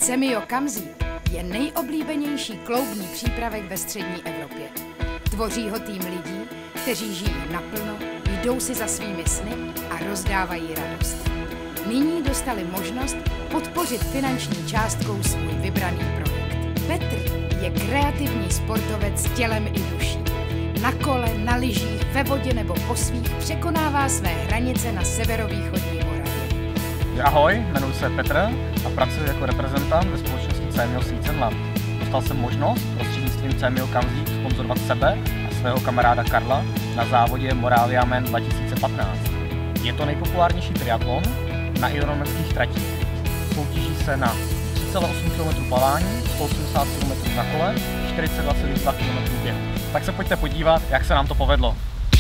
Semio Kamzík je nejoblíbenější kloubní přípravek ve střední Evropě. Tvoří ho tým lidí, kteří žijí naplno, jdou si za svými sny a rozdávají radost. Nyní dostali možnost podpořit finanční částkou svůj vybraný projekt. Petr je kreativní sportovec tělem i duší. Na kole, na lyžích, ve vodě nebo po svých překonává své hranice na severovýchodní Moravě. Ahoj, jmenuji se Petr a pracuji jako reprezentant ve společnosti CMIO Seeds & Land. Dostal jsem možnost prostřednictvím CMIO Kamzík sponzorovat sebe a svého kamaráda Karla na závodě Moravia Man 2015. Je to nejpopulárnější triatlon na ironmanských tratích. Soutěží se na 3,8 km plavání, 180 km na kole, 42,2 km běhu. Tak se pojďte podívat, jak se nám to povedlo.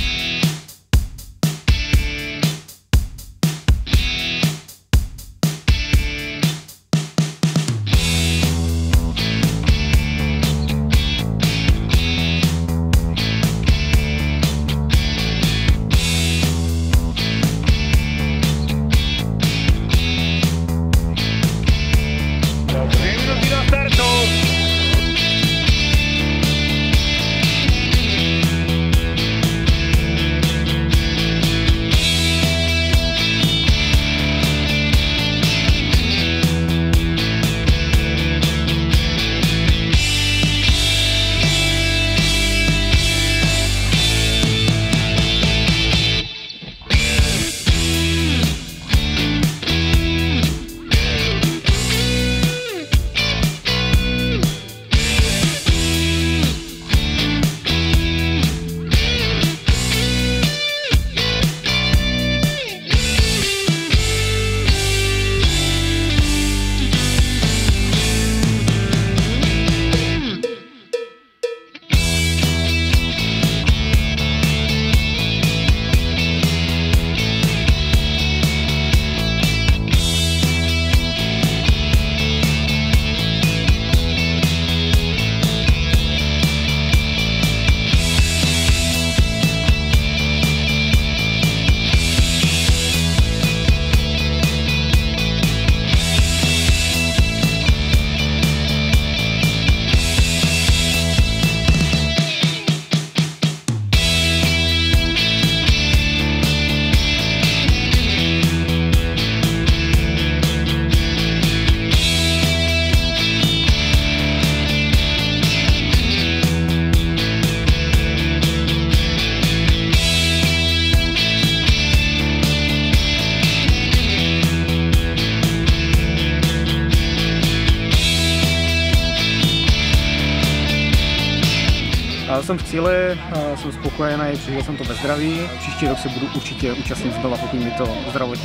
Já jsem v cíli, jsem spokojený, přišel jsem to ve zdraví. Příští rok se budu určitě účastnit znova, pokud mi to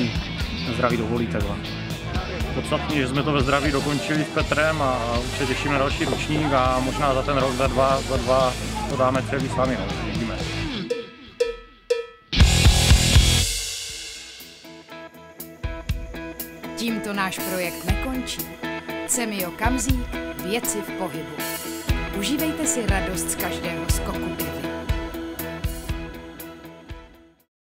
zdraví dovolí takhle. Podstatně, že jsme to ve zdraví dokončili s Petrem a určitě těšíme na další ročník a možná za ten rok, za dva to dáme celý sami, vidíme. Tímto náš projekt nekončí. CMIO Kamzík, věci v pohybu. Užívejte si radost z každého skoku.